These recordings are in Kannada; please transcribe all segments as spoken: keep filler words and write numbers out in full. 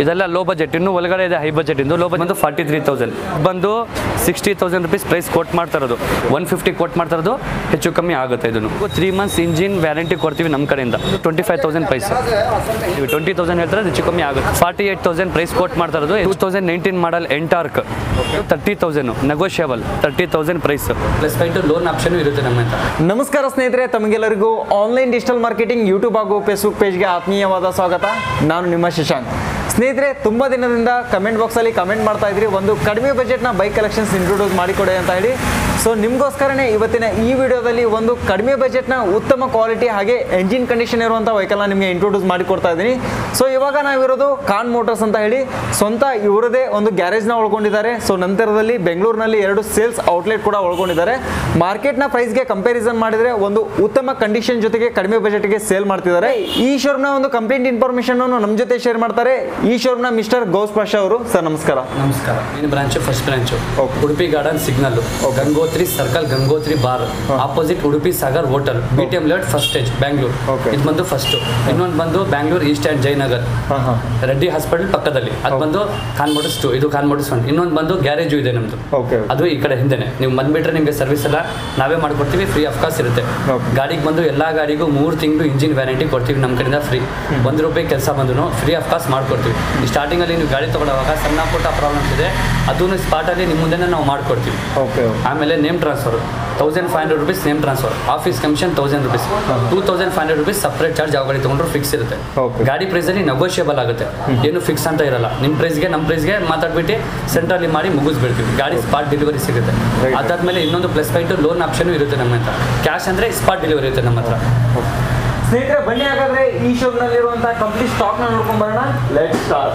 ಇದೆಲ್ಲ ಲೋ ಬಜೆಟ್. ಇನ್ನು ಒಳಗಡೆ ಇದೆ ಹೈ ಬಜೆಟ್ ಇಂದು. ಲೋ ಬಜೆಟ್ ಬಂದು ಫಾರ್ಟಿ ತ್ರೀ ತೌಸಂಡ್ ಬಂದು sixty thousand rupees price quote ಮಾಡ್ತಾ ಇರೋದು. ಒನ್ ಫಿಫ್ಟಿ ಕೋಟ್ ಮಾಡ್ತಾ ಇರೋದು, ಹೆಚ್ಚು ಕಮ್ಮಿ ಆಗುತ್ತೆ. ಇದನ್ನು ತ್ರೀ ಮಂತ್ಸ್ ಇಂಜಿನ್ ವ್ಯಾರಂಟಿ ಕೊಡ್ತೀವಿ ನಮ್ಮ ಕಡೆಯಿಂದ. Twenty five thousand price, twenty thousand ಹೇಳ್ತಾರೆ, ಹೆಚ್ಚು ಕಮ್ಮಿ ಆಗುತ್ತೆ. Forty eight thousand price quote ಮಾಡ್ತಾ ಇರೋದು. Two thousand nineteen model Ntorq thirty thousand negotiable, thirty thousand price plus five to loan option ಇರುತ್ತೆ ನಮ್ಮ ಹತ್ರ. ನಮಸ್ಕಾರ ಸ್ನೇಹಿತರೆ, ತಮಗೆಲ್ಲರಿಗೂ ಆನ್ಲೈನ್ ಡಿಜಿಟಲ್ ಮಾರ್ಕೆಟಿಂಗ್ ಯೂಟ್ಯೂಬ್ ಹಾಗೂ ಫೇಸ್ಬುಕ್ ಪೇಜ್ಗೆ ಆತ್ಮೀಯವಾದ ಸ್ವಾಗತ. ನಾನು ನಿಮ್ಮ ಶಶಾಂಕ್. ಸ್ನೇಹಿತರೆ, ತುಂಬ ದಿನದಿಂದ ಕಮೆಂಟ್ ಬಾಕ್ಸಲ್ಲಿ ಕಮೆಂಟ್ ಮಾಡ್ತಾ ಇದ್ರಿ, ಒಂದು ಕಡಿಮೆ ಬಜೆಟ್ನ ಬೈಕ್ ಕಲೆಕ್ಷನ್ಸ್ ಇಂಟ್ರೊಡ್ಯೂಸ್ ಮಾಡಿಕೊಡಿ ಅಂತ ಹೇಳಿ. ಸೊ ನಿಮಗೋಸ್ಕರನೇ ಇವತ್ತಿನ ಈ ವಿಡಿಯೋದಲ್ಲಿ ಒಂದು ಕಡಿಮೆ ಬಜೆಟ್ನ ಉತ್ತಮ ಕ್ವಾಲಿಟಿ ಹಾಗೆ ಎಂಜಿನ್ ಕಂಡೀಷನ್ ಇರುವಂಥ ವೆಹಿಕಲ್ನ ನಿಮಗೆ ಇಂಟ್ರೊಡ್ಯೂಸ್ ಮಾಡಿಕೊಡ್ತಾ ಇದ್ದೀನಿ. ಸೊ ಇವಾಗ ನಾವಿರೋದು ಖಾನ್ ಮೋಟರ್ಸ್ ಅಂತ ಹೇಳಿ, ಸ್ವಂತ ಇವರದೇ ಒಂದು ಗ್ಯಾರೇಜ್ನ ಒಳಗೊಂಡಿದ್ದಾರೆ. ಸೊ ನಂತರದಲ್ಲಿ ಬೆಂಗಳೂರಿನಲ್ಲಿ ಎರಡು ಸೇಲ್ಸ್ ಔಟ್ಲೆಟ್ ಕೂಡ ಒಳಗೊಂಡಿದ್ದಾರೆ. ಮಾರ್ಕೆಟ್ನ ಪ್ರೈಸ್ಗೆ ಕಂಪ್ಯಾರಿಸನ್ ಮಾಡಿದರೆ ಒಂದು ಉತ್ತಮ ಕಂಡೀಷನ್ ಜೊತೆಗೆ ಕಡಿಮೆ ಬಜೆಟ್ಗೆ ಸೇಲ್ ಮಾಡ್ತಿದ್ದಾರೆ. ಈ ಶೋರೂಮ್ನ ಒಂದು ಕಂಪ್ಲೀಟ್ ಇನ್ಫಾರ್ಮೇಷನ್ ನಮ್ಮ ಜೊತೆ ಶೇರ್ ಮಾಡ್ತಾರೆ ಈ ಶೋರೂಮ್ನ ಮಿಸ್ಟರ್ ಗೌಸ್ ಪಾಷಾ ಅವರು. ಸರ್ ನಮಸ್ಕಾರ. ನಮಸ್ಕಾರ. Main branch, first branch Udupi garden signal, Gangotri circle, Gangotri bar opposite Udupi Sagar hotel, B T M layout, first stage, Bangalore. ಇದು ಬಂದು ಫಸ್ಟ್. ಇನ್ನೊಂದು ಬಂದು Bangalore east and Jayanagar, Reddy hospital ಪಕ್ಕದಲ್ಲಿ. ಅದು ಬಂದು ಖಾನ್ ಮೋಟರ್ಸ್ ಟು, ಇದು ಖಾನ್ ಮೋಟರ್ಸ್ ಒನ್. ಇನ್ನೊಂದು ಬಂದು ಗ್ಯಾರೇಜು ಇದೆ ನಮ್ದು, ಅದು ಈ ಕಡೆ ಹಿಂದೆನೆ. ನೀವು ಬಂದ್ಬಿಟ್ರೆ ನಿಮಗೆ ಸರ್ವಿಸ್ ಎಲ್ಲ ನಾವೇ ಮಾಡ್ಕೊಡ್ತೀವಿ, ಫ್ರೀ ಆಫ್ ಕಾಸ್ಟ್ ಇರುತ್ತೆ. ಗಾಡಿಗೆ ಬಂದು ಎಲ್ಲ ಗಾಡಿಗೂ ಮೂರು ತಿಂಗಳು ಇಂಜಿನ್ ವ್ಯಾರಂಟಿ ಕೊಡ್ತೀವಿ ನಮ್ಮ ಕಡೆಯಿಂದ ಫ್ರೀ. ಒಂದು ರೂಪಾಯಿ ಕೆಲಸ ಬಂದು ಫ್ರೀ ಆಫ್ ಕಾಸ್ಟ್ ಮಾಡ್ಕೊಡ್ತೀವಿ. ಸ್ಟಾರ್ಟಿಂಗಲ್ಲಿ ನೀವು ಗಾಡಿ ತೊಗೊಳ್ಳೋವಾಗ ಸಣ್ಣ ಪುಟ್ಟ ಪ್ರಾಬ್ಲಮ್ಸ್ ಇದೆ, ಅದನ್ನು ಸ್ಪಾಟಲ್ಲಿ ನಿಮ್ಮ ಮುಂದೆ ನಾವು ಮಾಡ್ಕೊಡ್ತೀವಿ. ಆಮೇಲೆ name transfer thousand five hundred rupees name transfer, office commission thousand rupees, two thousand five hundred rupees separate charge. ಯಾವ ಗಾಡಿ ತೊಗೊಂಡ್ರು ಫಿಕ್ಸ್ ಇರುತ್ತೆ. ಗಾಡಿ ಪ್ರೈಸಲ್ಲಿ ನೆಗೋಷಿಯಬಲ್ ಆಗುತ್ತೆ, ಏನು ಫಿಕ್ಸ್ ಅಂತ ಇರಲ್ಲ. ನಿಮ್ಮ ಪ್ರೈಸ್ಗೆ ನಮ್ಮ ಪ್ರೈಸ್ಗೆ ಮಾತಾಡ್ಬಿಟ್ಟು ಸೆಂಟ್ರಲ್ಲಿ ಮಾಡಿ ಮುಗಿಸ್ಬಿಡ್ತೀವಿ. ಗಾಡಿ ಸ್ಪಾಟ್ ಡೆಲಿವರಿ ಸಿಗುತ್ತೆ. ಅದಾದ್ಮೇಲೆ ಇನ್ನೊಂದು ಪ್ಲಸ್ ಪಾಯಿಂಟ್ ಲೋನ್ ಆಪ್ಷನ್ ಇರುತ್ತೆ ನಮ್ಮ ಹತ್ರ. ಕ್ಯಾಶ್ ಅಂದರೆ ಸ್ಪಾಟ್ ಡೆಲಿವರಿ ಇರುತ್ತೆ ನಮ್ಮ ಹತ್ರ. ಸ್ನೇಹಿತರೆ, ಬನ್ನಿ ಹಾಗಾದ್ರೆ ಈ ಶೋರೂಮ್ನಲ್ಲಿರುವಂತಹ ಕಂಪ್ಲೀಟ್ ಸ್ಟಾಕ್ನ ನೋಡ್ಕೊಂಡು ಬರೋಣ. Let's start.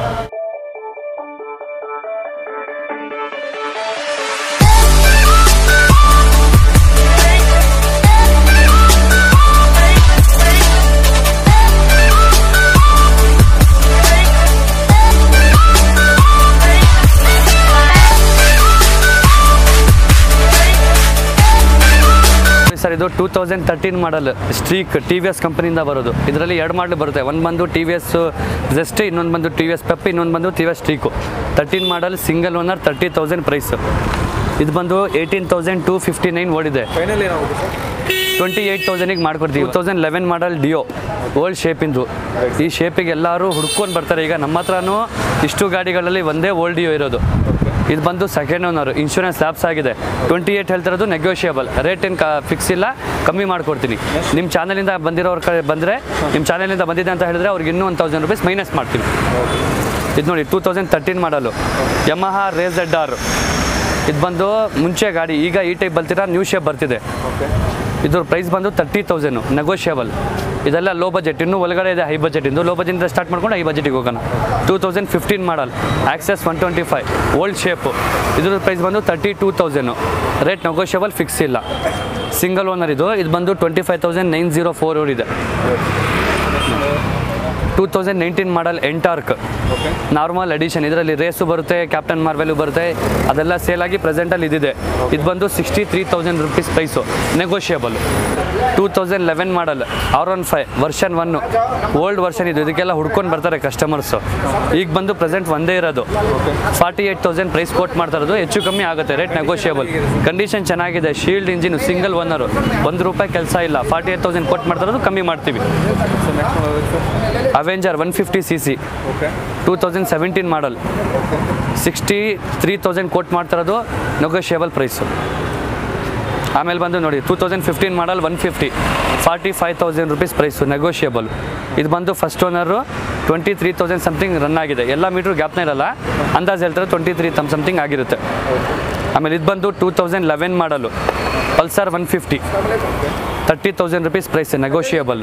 ಸರ್, ಇದು two thousand thirteen model Streak, T V S ಕಂಪನಿಯಿಂದ ಬರೋದು. ಇದರಲ್ಲಿ ಎರಡು ಮಾಡಲ್ ಬರುತ್ತೆ. ಒಂದು ಬಂದು ಟಿ ವಿ ಎಸ್ ಜಸ್ಟ್, ಇನ್ನೊಂದು ಬಂದು ಟಿ ವಿ ಎಸ್ ಪೆಪ್, ಇನ್ನೊಂದು ಬಂದು T V S Streak. Thirteen model single owner, thirty thousand price. ಇದು ಬಂದು eighteen thousand two fifty nine ಓಡಿದೆ. ಟ್ವೆಂಟಿ ಏಯ್ಟ್ ತೌಸಂಡಿಗೆ ಮಾಡ್ಕೊಡ್ತೀವಿ. Two thousand eleven model Dio, old ಶೇಪಿಂದು. ಈ ಶೇಪಿಗೆ ಎಲ್ಲರೂ ಹುಡ್ಕೊಂಡು ಬರ್ತಾರೆ. ಈಗ ನಮ್ಮ ಹತ್ರನೂ ಇಷ್ಟು ಗಾಡಿಗಳಲ್ಲಿ ಒಂದೇ ಓಲ್ಡ್ ಡಿಯೋ ಇರೋದು. ಇದು ಬಂದು ಸೆಕೆಂಡ್ ಓನರ್, ಇನ್ಶೂರೆನ್ಸ್ ಲ್ಯಾಪ್ಸ್ ಆಗಿದೆ. ಟ್ವೆಂಟಿ ಏಯ್ಟ್ ಹೇಳ್ತಿರೋದು, ನೆಗೋಷಿಯಬಲ್ ರೇಟ್ ಏನು ಕ ಫಿಕ್ಸ್ ಇಲ್ಲ, ಕಮ್ಮಿ ಮಾಡ್ಕೊಡ್ತೀನಿ. ನಿಮ್ಮ ಚಾನಲಿಂದ ಬಂದಿರೋರ ಕಡೆ ಬಂದರೆ, ನಿಮ್ಮ ಚಾನಲಿಂದ ಬಂದಿದೆ ಅಂತ ಹೇಳಿದ್ರೆ ಅವ್ರಿಗೆ ಇನ್ನೂ ಒಂದು ತೌಸಂಡ್ ರುಪೀಸ್ ಮೈನಸ್ ಮಾಡ್ತೀವಿ. ಇದು ನೋಡಿ, two thousand thirteen model Yamaha race Z R. ಇದು ಬಂದು ಮುಂಚೆ ಗಾಡಿ, ಈಗ ಈ ಟೈಪ್ ಬರ್ತೀರಾ ನ್ಯೂ ಶೇಪ್ ಬರ್ತಿದೆ. ಇದ್ರ ಪ್ರೈಸ್ ಬಂದು ತರ್ಟಿ ತೌಸಂಡು ನೆಗೋಷಿಯಬಲ್. ಇದೆಲ್ಲ ಲೋ ಬಜೆಟ್. ಇನ್ನೂ ಒಳಗಡೆ ಇದೆ ಹೈ ಬಜೆಟ್ ಇಂದು. ಲೋ ಬಜೆಟಿಂದ ಸ್ಟಾರ್ಟ್ ಮಾಡ್ಕೊಂಡು ಹೈ ಬಜೆಟಿಗೆ ಹೋಗೋಣ. Two thousand fifteen model Access one twenty five old shape. ಇದ್ರ ಪ್ರೈಸ್ ಬಂದು thirty two thousand, rate negotiable, fix ಇಲ್ಲ. ಸಿಂಗಲ್ ಓನರ್ ಇದು. ಇದು ಬಂದು twenty five thousand nine zero four ಇದೆ. Two thousand nineteen model Ntorq normal edition. ಇದರಲ್ಲಿ ರೇಸು ಬರುತ್ತೆ, ಕ್ಯಾಪ್ಟನ್ ಮಾರ್ವೆಲು ಬರುತ್ತೆ, ಅದೆಲ್ಲ ಸೇಲ್ ಆಗಿ ಪ್ರೆಸೆಂಟಲ್ಲಿ ಇದಿದೆ. ಇದು ಬಂದು sixty three thousand rupees price, negotiable. Two thousand eleven model R one five version one, old version ಇದು. ಇದಕ್ಕೆಲ್ಲ ಹುಡ್ಕೊಂಡು ಬರ್ತಾರೆ ಕಸ್ಟಮರ್ಸು. ಈಗ ಬಂದು ಪ್ರೆಸೆಂಟ್ ಒಂದೇ ಇರೋದು. Forty eight thousand price quote ಮಾಡ್ತಾ ಇರೋದು, ಹೆಚ್ಚು ಕಮ್ಮಿ ಆಗುತ್ತೆ, ರೇಟ್ ನೆಗೋಷಿಯಬಲ್. ಕಂಡೀಷನ್ ಚೆನ್ನಾಗಿದೆ, ಶೀಲ್ಡ್ ಇಂಜಿನ್, ಸಿಂಗಲ್ ಓನರು, ಒಂದು ರೂಪಾಯಿ ಕೆಲಸ ಇಲ್ಲ. ಫಾರ್ಟಿ ಏಯ್ಟ್ ತೌಸಂಡ್ ಕೋಟ್ ಮಾಡ್ತಾ ಇರೋದು, ಕಮ್ಮಿ ಮಾಡ್ತೀವಿ. Avenger one fifty C C two thousand seventeen model, sixty three thousand quote ಮಾಡ್ತಿರೋದು, ನೆಗೋಷಿಯಬಲ್ ಪ್ರೈಸು. ಆಮೇಲೆ ಬಂದು ನೋಡಿ, two thousand fifteen model one fifty forty five thousand rupees price, negotiable. ಇದು ಬಂದು first owner, twenty three thousand something run ಆಗಿದೆ. ಎಲ್ಲ ಮೀಟ್ರು ಗ್ಯಾಪ್ನೇ ಇರಲ್ಲ, ಅಂದಾಜು ಹೇಳ್ತಾರೆ ಟ್ವೆಂಟಿ ತ್ರೀ ತಮ್ ಸಮಥಿಂಗ್ ಆಗಿರುತ್ತೆ. ಆಮೇಲೆ ಇದು ಬಂದು two thousand eleven model Pulsar one fifty thirty thousand rupees price, negotiable.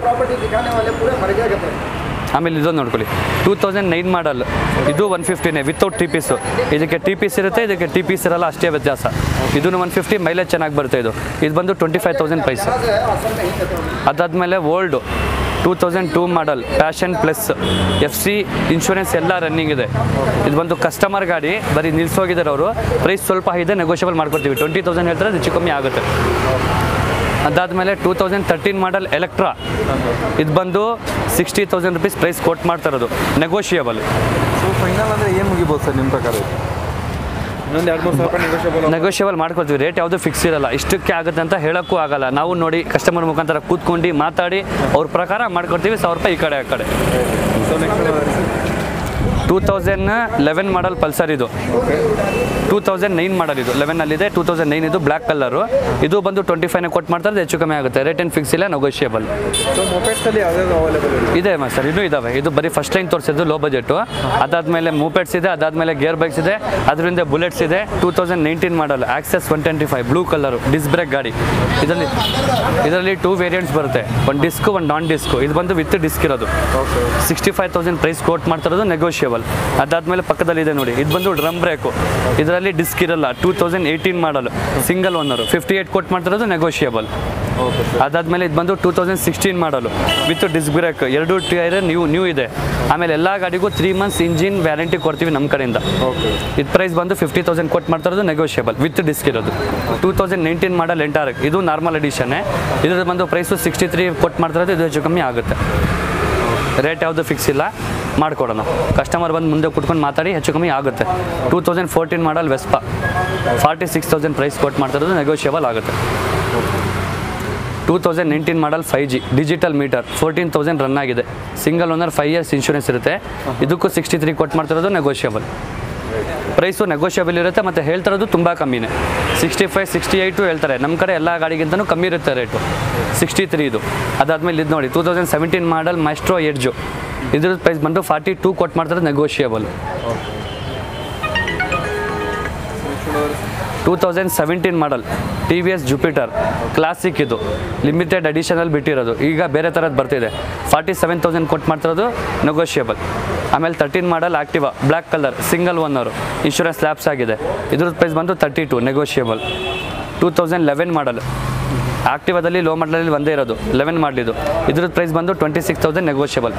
ಆಮೇಲೆ ಇದೊಂದು ನೋಡ್ಕೊಳ್ಳಿ, ಟೂ ತೌಸಂಡ್ ನೈನ್ ಮಾಡಲ್, ಇದು ಒನ್ ಫಿಫ್ಟಿನೇ ವಿತೌಟ್ ಟಿ ಪೀಸು. ಇದಕ್ಕೆ ಟಿ ಪೀಸ್ ಇರುತ್ತೆ, ಇದಕ್ಕೆ ಟಿ ಪೀಸ್ ಇರಲ್ಲ, ಅಷ್ಟೇ ವ್ಯತ್ಯಾಸ. ಇದನ್ನು ಒನ್ ಫಿಫ್ಟಿ, ಮೈಲೇಜ್ ಚೆನ್ನಾಗಿ ಬರುತ್ತೆ. ಇದು ಇದು ಬಂದು ಟ್ವೆಂಟಿ ಫೈವ್ ತೌಸಂಡ್ ಪ್ರೈಸ್. ಅದಾದಮೇಲೆ old two thousand two model Passion plus, F C insurance ಎಲ್ಲ ರನ್ನಿಂಗ್ ಇದೆ. ಇದು ಬಂದು ಕಸ್ಟಮರ್ ಗಾಡಿ, ಬರೀ ನಿಲ್ಸೋಗಿದ್ದಾರೆ ಅವರು. ಪ್ರೈಸ್ ಸ್ವಲ್ಪ ಇದೆ, ನೆಗೋಷಿಯಬಲ್ ಮಾಡ್ಕೊಡ್ತೀವಿ. ಟ್ವೆಂಟಿ ತೌಸಂಡ್ ಹೇಳ್ತಾರೆ, ಹೆಚ್ಚು ಕಮ್ಮಿ ಆಗುತ್ತೆ. ಅದಾದಮೇಲೆ two thousand thirteen model Electra, ಇದು ಬಂದು sixty thousand rupees price quote ಮಾಡ್ತಾ ಇರೋದು, ನೆಗೋಷಿಯಬಲ್. ಸೊ ಫೈನಲ್ ಅಂದರೆ ಏನು ಮುಗಿಬೋದು ಸರ್ ನಿಮ್ಮ ಪ್ರಕಾರ? ಇನ್ನೊಂದು ಎರಡು ಮೂರು ಸಾವಿರ ನೆಗೋಷಿಯಬಲ್ ನೆಗೋಷಿಯಬಲ್ ಮಾಡ್ಕೊಳ್ತೀವಿ. ರೇಟ್ ಯಾವುದು ಫಿಕ್ಸ್ ಇರಲ್ಲ, ಇಷ್ಟಕ್ಕೆ ಆಗುತ್ತೆ ಅಂತ ಹೇಳೋಕ್ಕೂ ಆಗಲ್ಲ. ನಾವು ನೋಡಿ ಕಸ್ಟಮರ್ ಮುಖಾಂತರ ಕೂತ್ಕೊಂಡು ಮಾತಾಡಿ ಅವ್ರ ಪ್ರಕಾರ ಮಾಡ್ಕೊಡ್ತೀವಿ. ಸಾವಿರ ರೂಪಾಯಿ ಈ ಕಡೆ ಆ ಕಡೆ. So next two thousand eleven model Pulsar ಇದು. ಟೂ ತೌಸಂಡ್ ನೈನ್ ಮಾಡಲ್ ಇದು. ಲೆವೆನಲ್ಲಿದೆ, ಟೂ ತೌಸಂಡ್ ನೈನ್ ಇದು ಬ್ಲ್ಯಾಕ್ ಕಲರು. ಇದು ಬಂದು ಟ್ವೆಂಟಿ ಫೈವ್ನ ಕೊಟ್ಟು ಮಾಡ್ತಾರೆ, ಹೆಚ್ಚು ಕಮ್ಮಿ ಆಗುತ್ತೆ. ರೇಟ್ ಏನು ಫಿಕ್ಸ್ ಇಲ್ಲ, ನೆಗೋಷಿಯಬಲ್ ಸೊ ಮೊಪೆಟ್ಸಲ್ಲಿ ಯಾವ್ಯಾವ ಅವೈಲೇಬಲ್ ಇದೆ ಸರ್. ಇನ್ನೂ ಇದಾವೆ. ಇದು ಬರೀ ಫಸ್ಟ್ ಲೈನ್ ತೋರಿಸಿದ್ದು ಲೋ ಬಜೆಟು. ಅದಾದಮೇಲೆ ಮೂಪೆಟ್ಸ್ ಇದೆ, ಅದಾದಮೇಲೆ ಗೇರ್ ಬೈಕ್ಸ್ ಇದೆ, ಅದರಿಂದ ಬುಲೆಟ್ಸ್ ಇದೆ. Two thousand nineteen model Access one twenty five blue colour disc brake ಗಾಡಿ. ಇದರಲ್ಲಿ ಇದರಲ್ಲಿ ಟೂ ವೇರಿಯಂಟ್ಸ್ ಬರುತ್ತೆ, ಒಂದು ಡಿಸ್ಕು ಒಂದು ನಾನ್ ಡಿಸ್ಕು. ಇದು ಬಂದು ವಿತ್ ಡಿಸ್ಕ್ ಇರೋದು. Sixty five thousand price quote ಮಾಡ್ತಿರೋದು, ನೆಗೋಷಿಯಬಲ್. ಅದಾದಮೇಲೆ ಪಕ್ಕದಲ್ಲಿದೆ ನೋಡಿ, ಇದು ಬಂದು ಡ್ರಮ್ ಬ್ರೇಕು. ಇದರಲ್ಲಿ ಡಿಸ್ಕ್ ಇರಲ್ಲ. Two thousand eighteen model single owner, fifty eight quote ಮಾಡ್ತಿರೋದು, ನೆಗೋಷಿಯಬಲ್. ಅದಾದಮೇಲೆ ಇದು ಬಂದು two thousand sixteen model with disc brake, ಎರಡು ಟೈರ್ ನ್ಯೂ ನ್ಯೂ ಇದೆ. ಆಮೇಲೆ ಎಲ್ಲ ಗಾಡಿಗೂ ತ್ರೀ ಮಂತ್ಸ್ ಇಂಜಿನ್ ವ್ಯಾರಂಟಿ ಕೊಡ್ತೀವಿ ನಮ್ಮ ಕಡೆಯಿಂದ. ಇದು ಪ್ರೈಸ್ ಬಂದು ಫಿಫ್ಟಿ ತೌಸಂಡ್ ಕೊಟ್ಟು ಮಾಡ್ತಿರೋದು, ನೆಗೋಷಿಯಬಲ್ ವಿತ್ ಡಿಸ್ಕ್ ಇರೋದು. Two thousand nineteen model Ntorq, ಇದು ನಾರ್ಮಲ್ ಎಡಿಷನ್ನೇ. ಇದ್ರ ಬಂದು ಪ್ರೈಸು ಸಿಕ್ಸ್ಟಿ ತ್ರೀ ಕೊಟ್ಟು ಮಾಡ್ತಿರೋದು, ಇದು ಹೆಚ್ಚು ಕಮ್ಮಿ ಆಗುತ್ತೆ. ರೇಟ್ ಯಾವುದು ಫಿಕ್ಸ್ ಇಲ್ಲ, ಮಾಡಿಕೊಡೋಣ. ಕಸ್ಟಮರ್ ಬಂದು ಮುಂದೆ ಕುತ್ಕೊಂಡು ಮಾತಾಡಿ ಹೆಚ್ಚು ಕಮ್ಮಿ ಆಗುತ್ತೆ. Two thousand fourteen model Vespa forty six thousand price ಕೊಟ್ಟು ಮಾಡ್ತಿರೋದು, ನೆಗೋಷಿಯಬಲ್ ಆಗುತ್ತೆ. Two thousand nineteen model five G digital meter, fourteen thousand run ಆಗಿದೆ. Single owner, five years insurance ಇರುತ್ತೆ. ಇದಕ್ಕೂ ಸಿಕ್ಸ್ಟಿ ತ್ರೀ ಕೊಟ್ಟು ಮಾಡ್ತಿರೋದು, ನೆಗೋಷಿಯಬಲ್. ಪ್ರೈಸು ನೆಗೋಷಿಯಬಲ್ ಇರುತ್ತೆ, ಮತ್ತು ಹೇಳ್ತಿರೋದು ತುಂಬ ಕಮ್ಮಿನೇ. ಸಿಕ್ಸ್ಟಿ ಫೈವ್ ಸಿಕ್ಸ್ಟಿ ಏಯ್ಟು ಹೇಳ್ತಾರೆ. ನಮ್ಮ ಕಡೆ ಎಲ್ಲ ಗಾಡಿಗಿಂತಲೂ ಕಮ್ಮಿ ಇರುತ್ತೆ ರೇಟು. ಸಿಕ್ಸ್ಟಿ ತ್ರೀ ಇದು. ಅದಾದಮೇಲೆ ಇದು ನೋಡಿ, two thousand seventeen model Maestro edge. ಇದ್ರದ್ದು ಪ್ರೈಸ್ ಬಂದು ಫಾರ್ಟಿ ಟೂ ಕೊಟ್ಟು ಮಾಡ್ತಾರೆ, negotiable. Two thousand seventeen model T V S Jupiter classic, ಇದು ಲಿಮಿಟೆಡ್ ಅಡಿಷನಲ್ಲಿ ಬಿಟ್ಟಿರೋದು. ಈಗ ಬೇರೆ ಥರದ್ದು ಬರ್ತಿದೆ. ಫಾರ್ಟಿ ಸೆವೆನ್ ತೌಸಂಡ್ ಕೊಟ್ಟು ಮಾಡ್ತಿರೋದು, ನೆಗೋಷಿಯಬಲ್. ಆಮೇಲೆ thirteen model Activa black colour single owner, insurance lapse ಆಗಿದೆ. ಇದ್ರದ್ದು ಪ್ರೈಸ್ ಬಂದು thirty two, negotiable. Two thousand eleven model ಆಕ್ಟಿವಾದಲ್ಲಿ ಲೋ ಮಾಡಲಲ್ಲಿ ಒಂದೇ ಇರೋದು, ಲೆವೆನ್ ಮಾಡಲಿದ್ದು. ಇದ್ರದ್ದು ಪ್ರೈಸ್ ಬಂದು twenty six thousand, negotiable.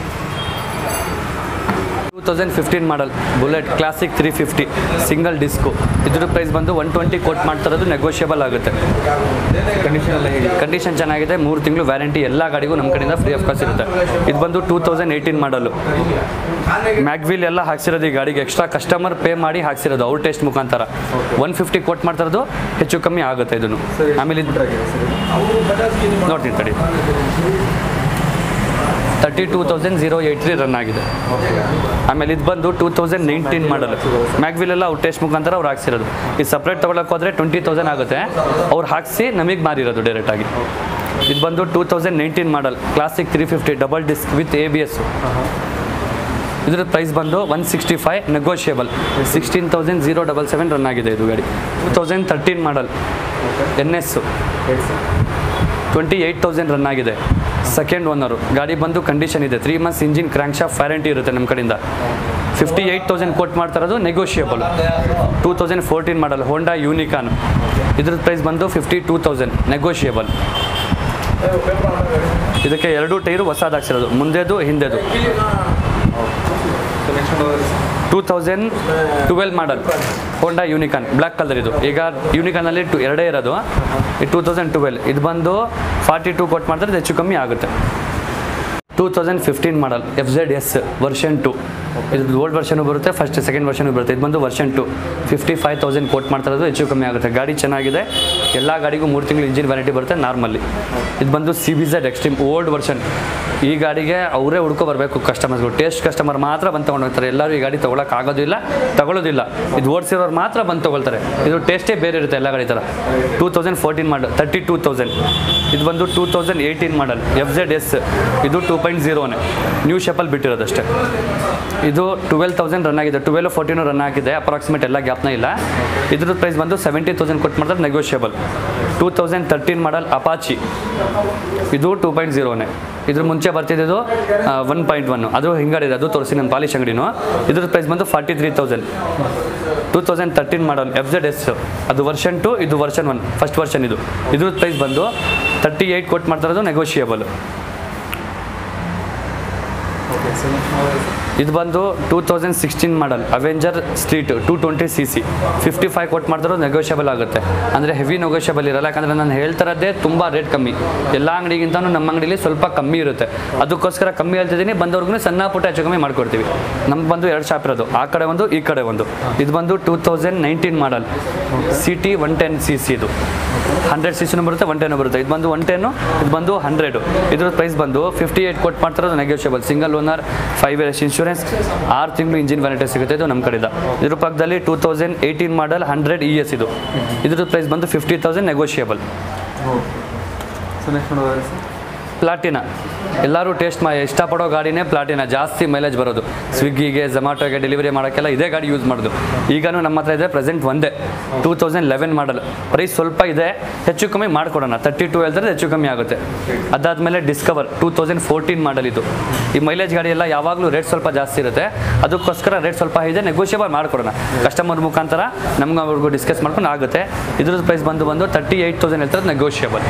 Two thousand fifteen model Bullet classic three fifty single disc. ಇದ್ರ ಪ್ರೈಸ್ ಬಂದು ಒನ್ ಟ್ವೆಂಟಿ ಕೋಟ್ ಮಾಡ್ತಿರೋದು, ನೆಗೋಷಿಯಬಲ್ ಆಗುತ್ತೆ. ಕಂಡೀಷನ್ ಚೆನ್ನಾಗಿದೆ, ಮೂರು ತಿಂಗಳು ವ್ಯಾರಂಟಿ ಎಲ್ಲ ಗಾಡಿಗೂ ನಮ್ಮ ಕಡೆಯಿಂದ ಫ್ರೀ ಆಫ್ ಕಾಸ್ಟ್ ಇರುತ್ತೆ. ಇದು ಬಂದು two thousand eighteen model mag wheel ಎಲ್ಲ ಹಾಕ್ಸಿರೋದು ಈ ಗಾಡಿಗೆ. ಎಕ್ಸ್ಟ್ರಾ ಕಸ್ಟಮರ್ ಪೇ ಮಾಡಿ ಹಾಕ್ಸಿರೋದು ಅವ್ರ ಟೆಸ್ಟ್ ಮುಖಾಂತರ. ಒನ್ ಫಿಫ್ಟಿ ಕೋಟ್ ಮಾಡ್ತಿರೋದು, ಹೆಚ್ಚು ಕಮ್ಮಿ ಆಗುತ್ತೆ ಇದನ್ನು. ಆಮೇಲೆ ನೋಡ್ತೀನಿ ತಡಿ, thirty two thousand zero eight three run ಆಗಿದೆ. ಆಮೇಲೆ ಇದು ಬಂದು two thousand nineteen model mag wheel ಎಲ್ಲ ಅವ್ರು ಟೆಸ್ಟ್ ಮುಖಾಂತರ ಅವ್ರು ಹಾಕ್ಸಿರೋದು. ಇದು ಸಪ್ರೇಟ್ ತೊಗೊಳಕ್ಕೆ ಹೋದರೆ ಟ್ವೆಂಟಿ ತೌಸಂಡ್ ಆಗುತ್ತೆ, ಅವ್ರು ಹಾಕಿಸಿ ನಮಗೆ ಮಾರಿರೋದು ಡೈರೆಕ್ಟಾಗಿ. ಇದು ಬಂದು two thousand nineteen model classic three fifty double disc with A B S. ಇದ್ರ ಪ್ರೈಸ್ ಬಂದು one sixty five, negotiable. Sixteen thousand zero double seven run ಆಗಿದೆ ಇದು ಗಾಡಿ. Two thousand thirteen model N S twenty eight thousand run ಆಗಿದೆ. ಸೆಕೆಂಡ್ ಓನರು ಗಾಡಿ ಬಂದು ಕಂಡೀಷನ್ ಇದೆ. Three months engine crankshaft warranty ಇರುತ್ತೆ ನಮ್ಮ ಕಡೆಯಿಂದ. ಫಿಫ್ಟಿ ಏಯ್ಟ್ ತೌಸಂಡ್ ಕೋಟ್ ಮಾಡ್ತಾ ಇರೋದು, ನೆಗೋಷಿಯಬಲ್. ಟೂ ತೌಸಂಡ್ ಫೋರ್ಟೀನ್ ಮಾಡಲ್ ಹೋಂಡಾ ಯೂನಿಕಾನ್, ಇದ್ರದ್ದು ಪ್ರೈಸ್ ಬಂದು ಫಿಫ್ಟಿ ಟೂ ತೌಸಂಡ್, ನೆಗೋಷಿಯಬಲ್. ಇದಕ್ಕೆ ಎರಡು ಟೈರು ಹೊಸದಾಗ್ಸಿರೋದು, ಮುಂದೆದು ಹಿಂದೆದು. Two thousand twelve model Honda Unicorn black colour ಇದು. ಈಗ ಯೂನಿಕಾನಲ್ಲಿ ಟು ಎರಡೇ ಇರೋದು. ಟೂ ತೌಸಂಡ್ ಟ್ವೆಲ್ ಇದು ಬಂದು ಫಾರ್ಟಿ ಟೂ ಕೊಟ್ಟು ಮಾಡಿದ್ರೆ ಹೆಚ್ಚು ಕಮ್ಮಿ ಆಗುತ್ತೆ. Two thousand fifteen model F Z S version two. ಇದು ಓಲ್ಡ್ ವರ್ಷನು ಬರುತ್ತೆ, ಫಸ್ಟ್ ಸೆಕೆಂಡ್ ವರ್ಷನು ಬರುತ್ತೆ. ಇದು ಬಂದು version two, fifty five thousand quote ಮಾಡ್ತಾ ಇರೋದು, ಹೆಚ್ಚು ಕಮ್ಮಿ ಆಗುತ್ತೆ. ಗಾಡಿ ಚೆನ್ನಾಗಿದೆ, ಎಲ್ಲ ಗಾಡಿಗೂ ಮೂರು ತಿಂಗಳು ಇಂಜಿನ್ ವ್ಯಾರಂಟಿ ಬರುತ್ತೆ ನಾರ್ಮಲ್ಲಿ. ಇದು ಬಂದು C B Z Xtreme old version. ಈ ಗಾಡಿಗೆ ಅವರೇ ಹುಡ್ಕೊ ಬರಬೇಕು ಕಸ್ಟಮರ್ಸ್ಗಳು. ಟೇಸ್ಟ್ ಕಸ್ಟಮರ್ ಮಾತ್ರ ಬಂದು ತೊಗೊಂಡು ಹೋಗ್ತಾರೆ. ಎಲ್ಲರೂ ಈ ಗಾಡಿ ತೊಗೊಳಕ್ಕೆ ಆಗೋದಿಲ್ಲ, ತಗೊಳ್ಳೋದಿಲ್ಲ. ಇದು ಓಡಿಸಿರೋರು ಮಾತ್ರ ಬಂದು ತೊಗೊಳ್ತಾರೆ. ಇದು ಟೇಸ್ಟೇ ಬೇರೆ ಇರುತ್ತೆ ಎಲ್ಲ ಗಾಡಿ ಥರ. Two thousand fourteen model thirty two thousand. ಇದು ಬಂದು two thousand eighteen model F Z S. ಇದು ಟೂ ಪಾಯಿಂಟ್ ಜೀರೋನೇ, ನ್ಯೂ ಶೇಪಲ್ಲಿ ಬಿಟ್ಟಿರೋದಷ್ಟೇ. ಇದು ಟ್ವೆಲ್ ತೌಸಂಡ್ ರನ್ ಆಗಿದೆ. ಟ್ವೆಲ್ ಫೋರ್ಟೀನು ರನ್ ಆಗಿದೆ, ಅಪ್ರಾಕ್ಸಿಮೇಟ್ ಎಲ್ಲ ಗ್ಯಾಪ್ನ ಇಲ್ಲ. ಇದ್ರದ್ದು ಪ್ರೈಸ್ ಬಂದು ಸೆವೆಂಟಿ ತೌಸಂಡ್ ಕೊಟ್ಟು ಮಾಡಿದ್ರೆ negotiable. Two thousand thirteen model Apache, ಇದು ಟೂ ಪಾಯಿಂಟ್ ಜೀರೋನೇ. ಇದ್ರ ಮುಂಚೆ ಬರ್ತಿದ್ದು ಒನ್ ಪಾಯಿಂಟ್ ಒನ್, ಅದು ಹಿಂಗಡಿದೆ, ಅದು ತೋರಿಸಿ ನನ್ನ ಪಾಲಿಶ್ ಅಂಗಡಿನೂ. ಇದ್ರದ್ದು ಪ್ರೈಸ್ ಬಂದು forty three thousand. Two thousand thirteen model F Z S, ಅದು ವರ್ಷನ್ ಟು, ಇದು ವರ್ಷನ್ ಒನ್, ಫಸ್ಟ್ ವರ್ಷನ್ ಇದು. ಇದ್ರದ್ದು ಪ್ರೈಸ್ ಬಂದು ತರ್ಟಿ ಏಯ್ಟ್ ಕೊಟ್ಟು ಮಾಡ್ತಾ ಇರೋದು, ನೆಗೋಷಿಯಬಲ್. ಇದು ಬಂದು two thousand sixteen model Avenger street two twenty C C fifty five ಕೊಟ್ಟು ಮಾಡಿದ್ರು ನೆಗೋಷಿಯಬಲ್ ಆಗುತ್ತೆ, ಅಂದರೆ ಹೆವಿ ನೆಗೋಷಿಯಬಲ್ ಇರಲ್ಲ. ಯಾಕಂದರೆ ನಾನು ಹೇಳ್ತಾರದ್ದೇ ತುಂಬ ರೇಟ್ ಕಮ್ಮಿ, ಎಲ್ಲ ಅಂಗಡಿಗಿಂತನೂ ನಮ್ಮ ಅಂಗಡಿಲಿ ಸ್ವಲ್ಪ ಕಮ್ಮಿ ಇರುತ್ತೆ. ಅದಕ್ಕೋಸ್ಕರ ಕಮ್ಮಿ ಹೇಳ್ತಿದ್ದೀನಿ, ಬಂದವ್ರಿಗೂ ಸಣ್ಣ ಪುಟ್ಟ ಹೆಚ್ಚು ಕಮ್ಮಿ ಮಾಡ್ಕೊಡ್ತೀವಿ. ನಮ್ಗೆ ಬಂದು ಎರಡು ಶಾಪ್ ಇರೋದು, ಆ ಕಡೆ ಒಂದು ಈ ಕಡೆ ಒಂದು. ಇದು ಬಂದು two thousand nineteen model C T one ten C C ಇದು ಹಂಡ್ರೆಡ್ ಸಿ ಸಿನೂ ಬರುತ್ತೆ, ಒನ್ ಟೆನ್ ಬರುತ್ತೆ. ಇದು ಬಂದು ಒನ್ ಟೆನ್ನು, ಇದು ಬಂದು ಹಂಡ್ರೆಡು. ಇದ್ರ ಪ್ರೈಸ್ ಬಂದು ಫಿಫ್ಟಿ ಏಯ್ಟ್ ಕೊಟ್ಟು ಮಾಡ್ತಿರೋದು negotiable. Single owner, five years insurance, ಆರು ತಿಂಗಳು ಇಂಜಿನ್ ವ್ಯಾರಂಟಿ ಸಿಗುತ್ತೆ. ಇದು ನಮ್ಮ ಕಡೆಯಿಂದ. ಇದ್ರ ಪಕ್ಕದಲ್ಲಿ two thousand eighteen model hundred E S ಇದು. ಇದ್ರ ಪ್ರೈಸ್ ಬಂದು ಫಿಫ್ಟಿ ತೌಸಂಡ್ ನೆಗೋಷಿಯಬಲ್. ಪ್ಲಾಟಿನಾ ಎಲ್ಲರೂ ಟೇಸ್ಟ್ ಮಾ ಇಷ್ಟಪಡೋ ಗಾಡಿನೇ ಪ್ಲಾಟಿನಾ, ಜಾಸ್ತಿ ಮೈಲೇಜ್ ಬರೋದು. ಸ್ವಿಗ್ಗಿಗೆ, ಝೊಮ್ಯಾಟೋಗೆ ಡೆಲಿವರಿ ಮಾಡೋಕ್ಕೆಲ್ಲ ಇದೇ ಗಾಡಿ ಯೂಸ್ ಮಾಡೋದು. ಈಗನೂ ನಮ್ಮ ಹತ್ರ ಇದೆ ಪ್ರೆಸೆಂಟ್ ಒಂದೇ, two thousand eleven model. Price ಸ್ವಲ್ಪ ಇದೆ, ಹೆಚ್ಚು ಕಮ್ಮಿ ಮಾಡ್ಕೊಡೋಣ. ತರ್ಟಿ ಟೂ ಹೇಳ್ತಾರೆ, ಹೆಚ್ಚು ಕಮ್ಮಿ ಆಗುತ್ತೆ. ಅದಾದಮೇಲೆ Discover two thousand fourteen model ಇದು. ಈ ಮೈಲೇಜ್ ಗಾಡಿ ಎಲ್ಲ ಯಾವಾಗಲೂ ರೇಟ್ ಸ್ವಲ್ಪ ಜಾಸ್ತಿ ಇರುತ್ತೆ, ಅದಕ್ಕೋಸ್ಕರ ರೇಟ್ ಸ್ವಲ್ಪ ಇದೆ, ನೆಗೋಷಿಯಬಲ್ ಮಾಡ್ಕೊಡೋಣ. ಕಸ್ಟಮರ್ ಮುಖಾಂತರ ನಮ್ಗೆ ಅವ್ರಿಗೂ ಡಿಸ್ಕಸ್ ಮಾಡ್ಕೊಂಡು ಆಗುತ್ತೆ. ಇದ್ರದ್ದು ಪ್ರೈಸ್ ಬಂದು ಬಂದು ತರ್ಟಿ ಏಯ್ಟ್ ತೌಸಂಡ್ ಹೇಳ್ತಾರೆ, ನೆಗೋಷಿಯಬಲ್.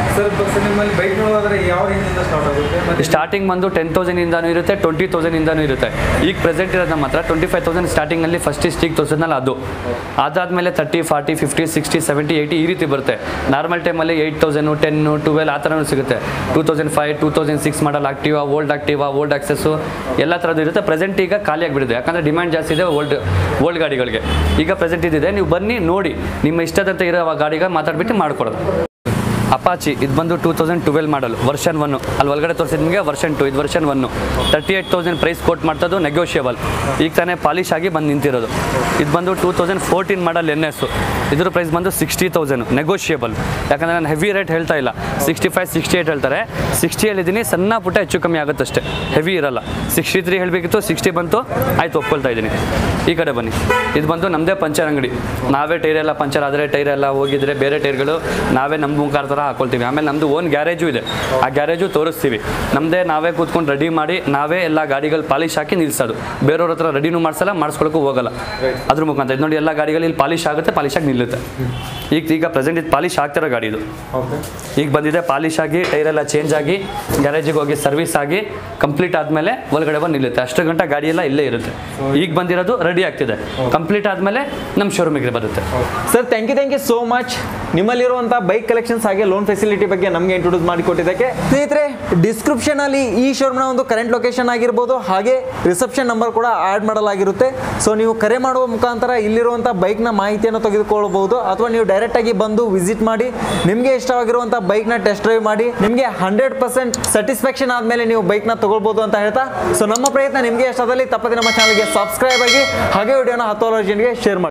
ಸ್ಟಾರ್ಟಿಂಗ್ ಬಂದು ಟೆನ್ ತೌಸಂಡ್ ಇಂದಾನು ಇರುತ್ತೆ, ಟ್ವೆಂಟಿ ತೌಸಂಡ್ ಇಂದಾನು ಇರುತ್ತೆ. ಈಗ ಪ್ರೆಸೆಂಟ್ ಇರೋದು ನಮ್ಮ ಹತ್ರ ಟ್ವೆಂಟಿ ಫೈವ್ ತೌಸಂಡ್ ಸ್ಟಾರ್ಟಿಂಗಲ್ಲಿ ಫಸ್ಟ್ ಸ್ಟಿಕ್ ತೋರಿಸಿದ್ನಲ್ಲ ಅದು. ಅದಾದಮೇಲೆ thirty forty fifty sixty seventy eighty ಈ ರೀತಿ ಬರುತ್ತೆ. ನಾರ್ಮಲ್ ಟೈಮಲ್ಲಿ ಏಯ್ಟ್ ತೌಸಂಡು ಟೆನ್ನು ಟ್ವೆಲ್ ಆ ಥರನೂ ಸಿಗುತ್ತೆ. Two thousand five two thousand six model Activa, old Activa, old Access ಎಲ್ಲ ಥರದ್ದು ಇರುತ್ತೆ. ಪ್ರೆಸೆಂಟ್ ಈಗ ಖಾಲಿ ಆಗಿಬಿಟ್ಟಿದೆ, ಯಾಕಂದರೆ ಡಿಮ್ಯಾಂಡ್ ಜಾಸ್ತಿ ಇದೆ ಓಲ್ಡ್ ಓಲ್ಡ್ ಗಾಡಿಗಳಿಗೆ. ಈಗ ಪ್ರೆಸೆಂಟ್ ಇದಿದೆ, ನೀವು ಬನ್ನಿ ನೋಡಿ, ನಿಮ್ಮ ಇಷ್ಟದಂತೆ ಇರೋ ಗಾಡಿಗೆ ಮಾತಾಡ್ಬಿಟ್ಟು ಮಾಡ್ಕೊಡೋದು. ಅಪಾಚಿ ಇದು ಬಂದು two thousand twelve model version one. ಅಲ್ಲಿ ಒಳಗಡೆ ತೋರಿಸಿದ ನಿಮಗೆ ವರ್ಷನ್ ಟು, ಇದು version one. Thirty eight thousand price ಕೊಟ್ಟು ಮಾಡ್ತದ್ದು, ನೆಗೋಷಿಯಬಲ್. ಈಗ ತಾನೇ ಪಾಲಿಶ್ ಆಗಿ ಬಂದು ನಿಂತಿರೋದು. ಇದು ಬಂದು two thousand fourteen model N S. ಇದ್ರ ಪ್ರೈಸ್ ಬಂದು ಸಿಕ್ಸ್ಟಿ ತೌಸಂಡ್ ನೆಗೋಷಿಯಬಲ್. ಯಾಕಂದರೆ ನಾನು ಹೆವಿ ರೇಟ್ ಹೇಳ್ತಾ ಇಲ್ಲ, ಸಿಕ್ಸ್ಟಿ ಫೈವ್ ಸಿಕ್ಸ್ಟಿ ಏಯ್ಟ್ ಹೇಳ್ತಾರೆ. ಸಿಕ್ಸ್ಟಿ ಹೇಳಿದ್ದೀನಿ, ಸಣ್ಣ ಪುಟ್ಟ ಹೆಚ್ಚು ಕಮ್ಮಿ ಆಗುತ್ತಷ್ಟೇ, ಹೆವಿ ಇರಲ್ಲ. ಸಿಕ್ಸ್ಟಿ ತ್ರೀ ಹೇಳಬೇಕಿತ್ತು, ಸಿಕ್ಸ್ಟಿ ಬಂತು, ಆಯ್ತು ಒಪ್ಕೊಳ್ತಾ ಇದ್ದೀನಿ. ಈ ಕಡೆ ಬನ್ನಿ. ಇದು ಬಂದು ನಮ್ಮದೇ ಪಂಚರ್ ಅಂಗಡಿ. ನಾವೇ ಟೈರ್ ಎಲ್ಲ ಪಂಚರ್ ಆದರೆ, ಟೈರ್ ಎಲ್ಲ ಹೋಗಿದ್ರೆ ಬೇರೆ ಟೈರ್ಗಳು ನಾವೇ ನಮ್ಮ ಮುಖಾಂತರ ಹಾಕೊಳ್ತೀವಿ. ಆಮೇಲೆ ನಮ್ಮದು ಓನ್ ಗ್ಯಾರೇಜು ಇದೆ, ಆ ಗ್ಯಾರೇಜು ತೋರಿಸ್ತೀವಿ. ನಮ್ಮದೇ ನಾವೇ ಕೂತ್ಕೊಂಡು ರೆಡಿ ಮಾಡಿ ನಾವೇ ಎಲ್ಲ ಗಾಡಿಗಳು ಪಾಲಿಶ್ ಹಾಕಿ ನಿಲ್ಲಿಸೋದು. ಬೇರೆಯವ್ರ ಹತ್ರ ರೆಡಿನೂ ಮಾಡಿಸಲ್ಲ, ಮಾಡಿಸ್ಕೊಳಕ್ಕೂ ಹೋಗಲ್ಲ. ಅದ್ರ ಮುಖಾಂತರ ಇದು ನೋಡಿ, ಎಲ್ಲ ಗಾಡಿಗಳು ಇಲ್ಲಿ ಪಾಲಿಶ್ ಆಗುತ್ತೆ, ಪಾಲಿಶ್ ಆಗಿ ನಿಲ್ಲುತ್ತೆ. ಈಗ ಈಗ ಪ್ರೆಸೆಂಟ್ ಇದು ಪಾಲಿಶ್ ಆಗ್ತಿರೋ ಗಾಡಿ ಇದು. ಈಗ ಬಂದಿದೆ ಪಾಲಿಶ್ ಆಗಿ, ಟೈರೆಲ್ಲ ಚೇಂಜ್ ಆಗಿ, ಗ್ಯಾರೇಜಿಗೆ ಹೋಗಿ ಸರ್ವಿಸ್ ಆಗಿ ಕಂಪ್ಲೀಟ್ ಆದಮೇಲೆ ಒಳಗಡೆ ಬಂದು ನಿಲ್ಲುತ್ತೆ. ಅಷ್ಟು ಗಂಟೆ ಗಾಡಿ ಎಲ್ಲ ಇಲ್ಲೇ ಇರುತ್ತೆ. ಈಗ ಬಂದಿರೋದು ರೆಡಿ ಆಗ್ತಿದೆ, ಕಂಪ್ಲೀಟ್ ಆದಮೇಲೆ ನಮ್ಮ ಶೋರೂಮಿಗೆ ಬರುತ್ತೆ. Sir thank you thank you so much. ನಿಮ್ಮಲ್ಲಿರುವಂಥ ಬೈಕ್ ಕಲೆಕ್ಷನ್ಸ್ ಹಾಗೆ ಲೋನ್ ಫೆಸಿಲಿಟಿ ಬಗ್ಗೆ ನಮಗೆ ಇಂಟ್ರೊಡ್ಯೂಸ್ ಮಾಡಿಕೊಟ್ಟಿದ್ದಕ್ಕೆ. ಸ್ನೇಹಿತರೆ, ಡಿಸ್ಕ್ರಿಪ್ಷನ್ ಅಲ್ಲಿ ಈ ಶೋರೂಮ್ನ ಒಂದು ಕರೆಂಟ್ ಲೊಕೇಶನ್ ಆಗಿರ್ಬೋದು, ಹಾಗೆ ರಿಸೆಪ್ಷನ್ ನಂಬರ್ ಕೂಡ ಆಡ್ ಮಾಡಲಾಗಿರುತ್ತೆ. ಸೊ ನೀವು ಕರೆ ಮಾಡುವ ಮುಖಾಂತರ ಇಲ್ಲಿರುವಂಥ ಬೈಕ್ನ ಮಾಹಿತಿಯನ್ನು ತೆಗೆದುಕೊಳ್ಳಬಹುದು, ಅಥವಾ ನೀವು ಡೈರೆಕ್ಟ್ ಆಗಿ ಬಂದು ವಿಸಿಟ್ ಮಾಡಿ ನಿಮಗೆ ಇಷ್ಟವಾಗಿರುವಂಥ ಬೈಕ್ನ ಟೆಸ್ಟ್ ಡ್ರೈವ್ ಮಾಡಿ ನಿಮಗೆ ಹಂಡ್ರೆಡ್ ಪರ್ಸೆಂಟ್ ಸ್ಯಾಟಿಸ್ಫ್ಯಾಕ್ಷನ್ ಆದಮೇಲೆ ನೀವು ಬೈಕ್ನ ತಗೊಳ್ಬೋದು ಅಂತ ಹೇಳ್ತಾ, ಸೊ ನಮ್ಮ ಪ್ರಯತ್ನ ನಿಮಗೆ ಇಷ್ಟದಲ್ಲಿ ತಪ್ಪದೆ ನಮ್ಮ ಚಾನಲ್ಗೆ ಸಬ್ಸ್ಕ್ರೈಬ್ ಆಗಿ, ಹಾಗೆ ವಿಡಿಯೋನ ಹತ್ತು ಜನರಿಗೆ ಶೇರ್ ಮಾಡಿ.